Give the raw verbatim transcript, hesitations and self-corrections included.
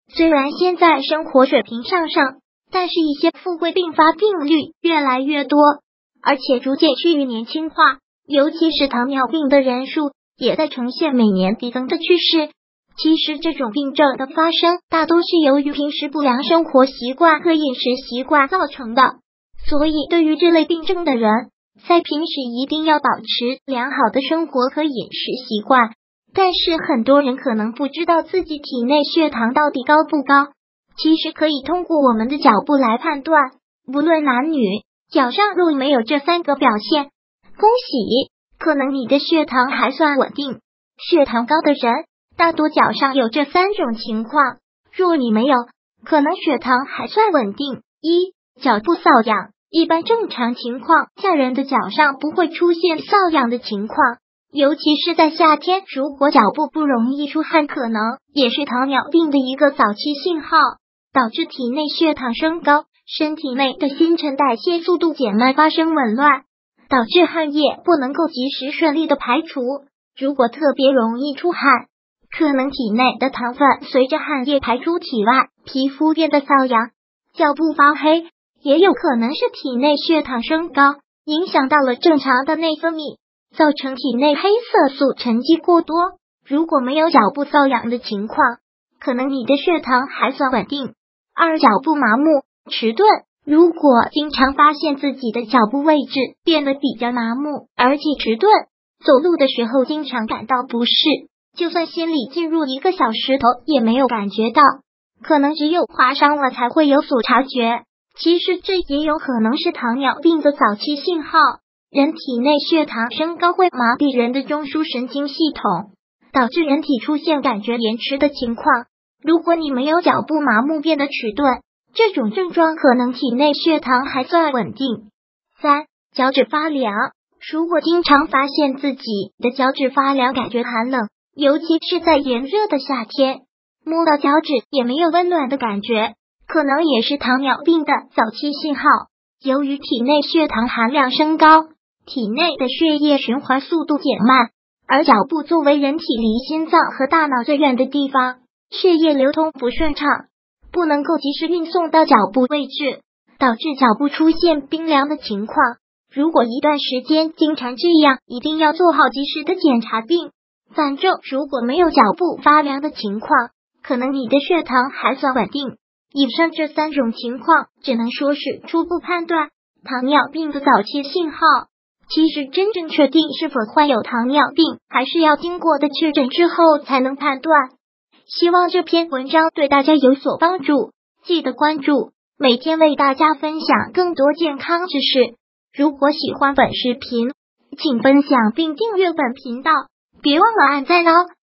虽然现在生活水平上升，但是一些富贵并发病率越来越多，而且逐渐趋于年轻化，尤其是糖尿病的人数也在呈现每年递增的趋势。其实这种病症的发生大多是由于平时不良生活习惯和饮食习惯造成的，所以对于这类病症的人，在平时一定要保持良好的生活和饮食习惯。但是很多人可能不知道自己体内血糖到底高不高，其实可以通过我们的脚步来判断，无论男女，脚上若没有这三个表现，恭喜，可能你的血糖还算稳定。血糖高的人大多脚上有这三种情况，若你没有，可能血糖还算稳定。一、脚部瘙痒，一般正常情况下人的脚上不会出现瘙痒的情况，尤其是在夏天，如果脚部不容易出汗，可能也是糖尿病的一个早期信号，导致体内血糖升高，身体内的新陈代谢速度减慢，发生紊乱，导致汗液不能够及时顺利的排除。如果特别容易出汗，可能体内的糖分随着汗液排出体外，皮肤变得瘙痒，脚部发黑，也有可能是体内血糖升高，影响到了正常的内分泌，造成体内黑色素沉积过多。如果没有脚部瘙痒的情况，可能你的血糖还算稳定。二、脚部麻木、迟钝，如果经常发现自己的脚部位置变得比较麻木，而且迟钝，走路的时候经常感到不适，就算心里进入一个小石头也没有感觉到，可能只有划伤了才会有所察觉。其实这也有可能是糖尿病的早期信号。人体内血糖升高会麻痹人的中枢神经系统，导致人体出现感觉延迟的情况。如果你没有脚部麻木变得迟钝，这种症状可能体内血糖还算稳定。三、脚趾发凉，如果经常发现自己的脚趾发凉，感觉寒冷，尤其是在炎热的夏天，摸到脚趾也没有温暖的感觉，可能也是糖尿病的早期信号。由于体内血糖含量升高，体内的血液循环速度减慢，而脚部作为人体离心脏和大脑最远的地方，血液流通不顺畅，不能够及时运送到脚部位置，导致脚部出现冰凉的情况。如果一段时间经常这样，一定要做好及时的检查并反正如果没有脚部发凉的情况，可能你的血糖还算稳定。以上这三种情况只能说是初步判断糖尿病的早期信号，其实真正确定是否患有糖尿病，还是要经过的确诊之后才能判断。希望这篇文章对大家有所帮助，记得关注，每天为大家分享更多健康知识。如果喜欢本视频，请分享并订阅本频道，别忘了按赞哦。